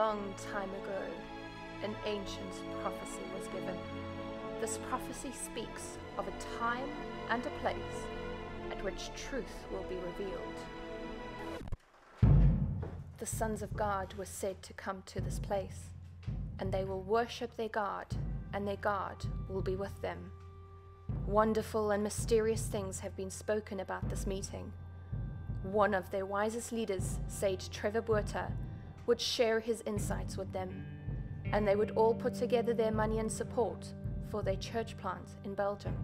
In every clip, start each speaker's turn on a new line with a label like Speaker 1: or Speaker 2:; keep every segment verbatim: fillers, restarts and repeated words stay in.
Speaker 1: long time ago, an ancient prophecy was given. This prophecy speaks of a time and a place at which truth will be revealed. The sons of God were said to come to this place, and they will worship their God, and their God will be with them. Wonderful and mysterious things have been spoken about this meeting. One of their wisest leaders, Sage Trevor Buerta, would share his insights with them, and they would all put together their money and support for their church plant in Belgium.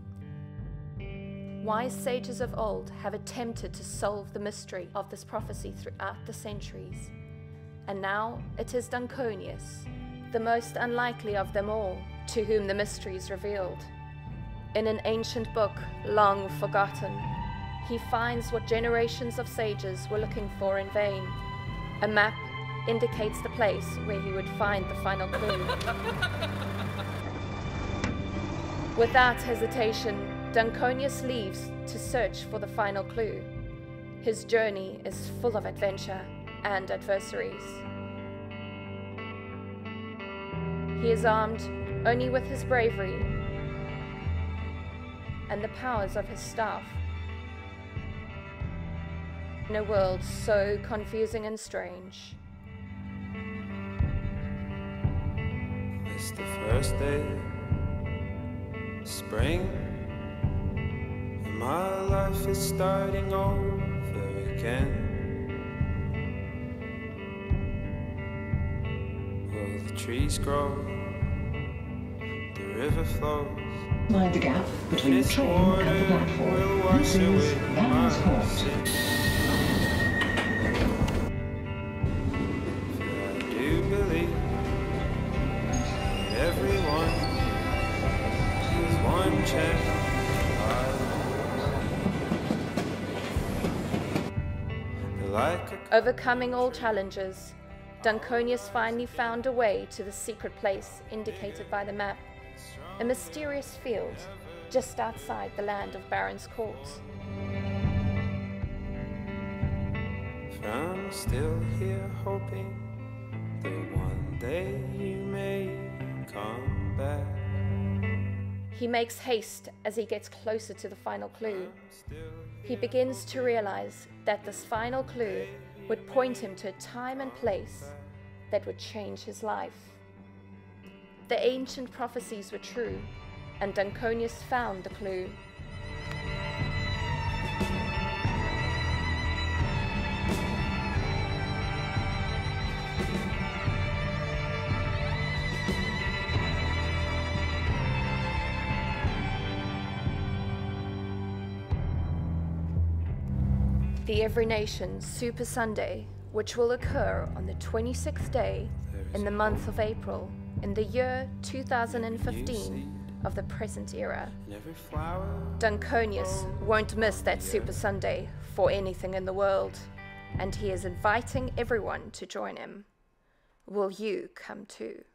Speaker 1: Wise sages of old have attempted to solve the mystery of this prophecy throughout the centuries, and now it is Dunconius, the most unlikely of them all, to whom the mystery is revealed. In an ancient book, long forgotten, he finds what generations of sages were looking for in vain. A map indicates the place where he would find the final clue. Without hesitation, Dunconius leaves to search for the final clue. His journey is full of adventure and adversaries. He is armed only with his bravery and the powers of his staff. In a world so confusing and strange.
Speaker 2: It's the first day of spring, and my life is starting over again. Well, the trees grow, the river flows.
Speaker 3: Mind the gap between the train and the platform. This is Man's Halt.
Speaker 2: Everyone is one chance. Like
Speaker 1: Overcoming all challenges, Dunconius finally found a way to the secret place indicated by the map, a mysterious field just outside the land of Baron's Court.
Speaker 2: I'm still here hoping that one day you may come back.
Speaker 1: He makes haste as he gets closer to the final clue. He begins to realize that this final clue would point him to a time and place that would change his life. The ancient prophecies were true, and Dunconius found the clue. The Every Nation Super Sunday, which will occur on the twenty-sixth day in the month of April in the year two thousand fifteen of the present era. Dunconius won't miss that Super Sunday for anything in the world, and he is inviting everyone to join him. Will you come too?